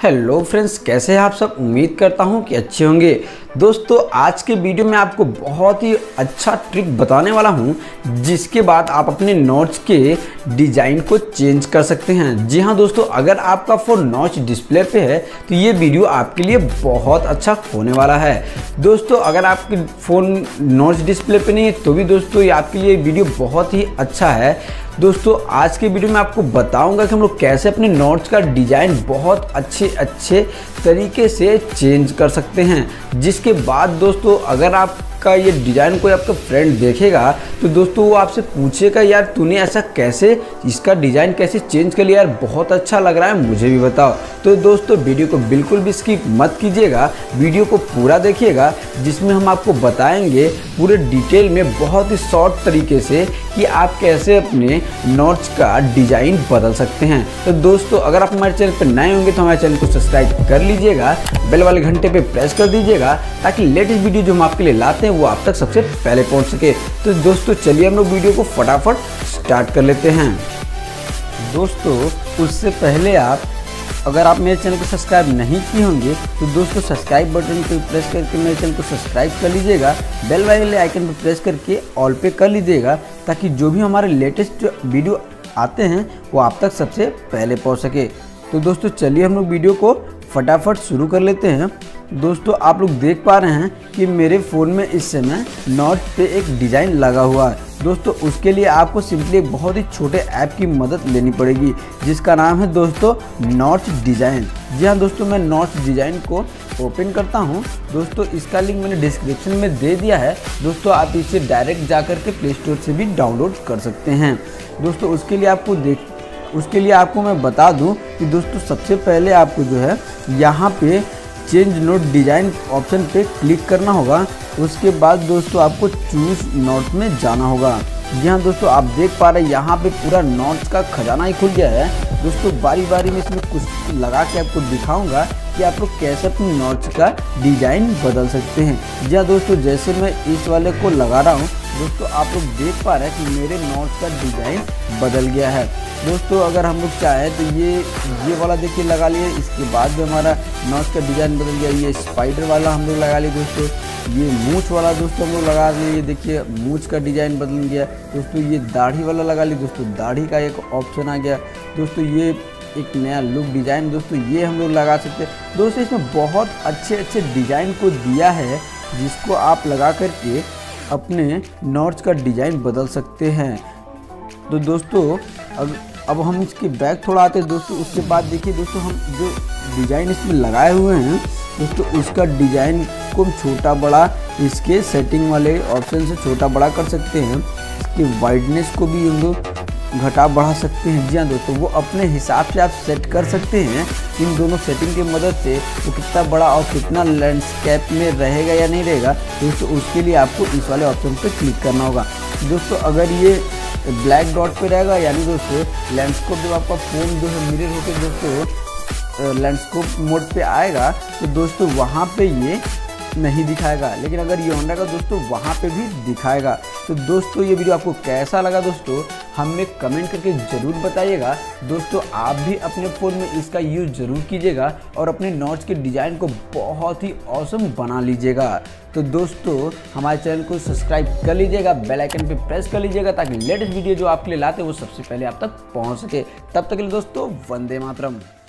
Hello friends, कैसे हैं आप सब। उम्मीद करता हूं कि अच्छे होंगे। दोस्तों, आज के वीडियो में आपको बहुत ही अच्छा ट्रिक बताने वाला हूं, जिसके बाद आप अपने नॉच के डिज़ाइन को चेंज कर सकते हैं। जी हां दोस्तों, अगर आपका फ़ोन नॉच डिस्प्ले पे है तो ये वीडियो आपके लिए बहुत अच्छा होने वाला है। दोस्तों, अगर आपके फ़ोन नॉच डिस्प्ले पे नहीं है तो भी दोस्तों ये आपके लिए वीडियो बहुत ही अच्छा है। दोस्तों, आज के वीडियो में आपको बताऊंगा कि हम लोग कैसे अपने नॉच का डिज़ाइन बहुत अच्छे तरीके से चेंज कर सकते हैं। जिसके बाद दोस्तों, अगर आपका ये डिज़ाइन कोई आपका फ्रेंड देखेगा तो दोस्तों वो आपसे पूछेगा, यार तूने ऐसा कैसे, इसका डिज़ाइन कैसे चेंज कर लिया यार, बहुत अच्छा लग रहा है, मुझे भी बताओ। तो दोस्तों, वीडियो को बिल्कुल भी स्किप मत कीजिएगा, वीडियो को पूरा देखिएगा, जिसमें हम आपको बताएंगे पूरे डिटेल में बहुत ही शॉर्ट तरीके से कि आप कैसे अपने नॉच का डिज़ाइन बदल सकते हैं। तो दोस्तों, अगर आप हमारे चैनल पर नए होंगे तो हमारे चैनल को सब्सक्राइब कर लीजिएगा, बेल वाले घंटे पे प्रेस कर दीजिएगा, ताकि लेटेस्ट वीडियो जो हम आपके लिए लाते हैं वो आप तक सबसे पहले पहुंच सके। तो दोस्तों, चलिए हम लोग वीडियो को फटाफट स्टार्ट कर लेते हैं। दोस्तों, उससे पहले अगर आप मेरे चैनल को सब्सक्राइब नहीं किए होंगे तो दोस्तों सब्सक्राइब बटन पर प्रेस करके मेरे चैनल को सब्सक्राइब कर लीजिएगा, बेल वाले आइकन पर प्रेस करके ऑल पे कर लीजिएगा, ताकि जो भी हमारे लेटेस्ट वीडियो आते हैं वो आप तक सबसे पहले पहुंच सके। तो दोस्तों, चलिए हम लोग वीडियो को फटाफट शुरू कर लेते हैं। दोस्तों, आप लोग देख पा रहे हैं कि मेरे फ़ोन में इस समय नॉच पे एक डिज़ाइन लगा हुआ है। दोस्तों, उसके लिए आपको सिंपली एक बहुत ही छोटे ऐप की मदद लेनी पड़ेगी, जिसका नाम है दोस्तों नॉच डिज़ाइन। जी हाँ दोस्तों, मैं नॉच डिज़ाइन को ओपन करता हूँ। दोस्तों, इसका लिंक मैंने डिस्क्रिप्शन में दे दिया है। दोस्तों, आप इसे डायरेक्ट जाकर के प्ले स्टोर से भी डाउनलोड कर सकते हैं। दोस्तों, उसके लिए आपको मैं बता दूं कि दोस्तों सबसे पहले आपको जो है यहाँ पे चेंज नोट डिज़ाइन ऑप्शन पे क्लिक करना होगा। उसके बाद दोस्तों आपको चूज नोट में जाना होगा। जी हाँ दोस्तों, आप देख पा रहे हैं यहाँ पे पूरा नोट्स का खजाना ही खुल गया है। दोस्तों, बारी बारी में इसमें कुछ लगा के आपको दिखाऊंगा कि आप लोग कैसे अपनी नोट्स का डिज़ाइन बदल सकते हैं। जी हाँ दोस्तों, जैसे मैं इस वाले को लगा रहा हूँ, दोस्तों आप लोग देख पा रहे हैं कि मेरे नोट्स का डिज़ाइन बदल गया है। दोस्तों, अगर हम लोग चाहें तो ये वाला देखिए लगा लिए, इसके बाद जो हमारा नोट्स का डिज़ाइन बदल गया। ये स्पाइडर वाला हम लोग लगा लिए दोस्तों, ये मूंछ वाला दोस्तों हम लोग लगा लिए, ये देखिए मूंछ का डिज़ाइन बदल गया। दोस्तों, ये दाढ़ी वाला लगा लिए, दोस्तों दाढ़ी का एक ऑप्शन आ गया। दोस्तों, ये एक नया लुक डिज़ाइन दोस्तों ये हम लोग लगा सकते हैं। दोस्तों, इसमें बहुत अच्छे डिज़ाइन को दिया है, जिसको आप लगा करके अपने नॉच का डिज़ाइन बदल सकते हैं। तो दोस्तों, अब हम इसके बैक थोड़ा आते हैं दोस्तों। उसके बाद देखिए दोस्तों, हम जो डिज़ाइन इसमें लगाए हुए हैं दोस्तों, उसका डिज़ाइन को हम छोटा बड़ा इसके सेटिंग वाले ऑप्शन से छोटा बड़ा कर सकते हैं। इसके वाइडनेस को भी हम लोग घटा बढ़ा सकते हैं। जी हाँ दोस्तों, वो अपने हिसाब से आप सेट कर सकते हैं। इन दोनों सेटिंग की मदद से वो कितना बड़ा और कितना लैंडस्केप में रहेगा या नहीं रहेगा दोस्तों, उसके लिए आपको इस वाले ऑप्शन पर क्लिक करना होगा। दोस्तों, अगर ये ब्लैक डॉट पे रहेगा, यानी दोस्तों लैंडस्केप जब आपका फ़ोन जो है मिरर होकर दोस्तों लैंडस्केप मोड पे आएगा तो दोस्तों वहाँ पे ये नहीं दिखाएगा, लेकिन अगर ये ऑन रहेगा दोस्तों वहाँ पे भी दिखाएगा। तो दोस्तों, ये वीडियो आपको कैसा लगा दोस्तों, हमें कमेंट करके ज़रूर बताइएगा। दोस्तों, आप भी अपने फ़ोन में इसका यूज़ ज़रूर कीजिएगा और अपने नॉच के डिज़ाइन को बहुत ही ऑसम बना लीजिएगा। तो दोस्तों, हमारे चैनल को सब्सक्राइब कर लीजिएगा, बेल आइकन पे प्रेस कर लीजिएगा, ताकि लेटेस्ट वीडियो जो आपके लिए लाते हैं वो सबसे पहले आप तक पहुँच सके। तब तक के लिए दोस्तों, वंदे मातरम।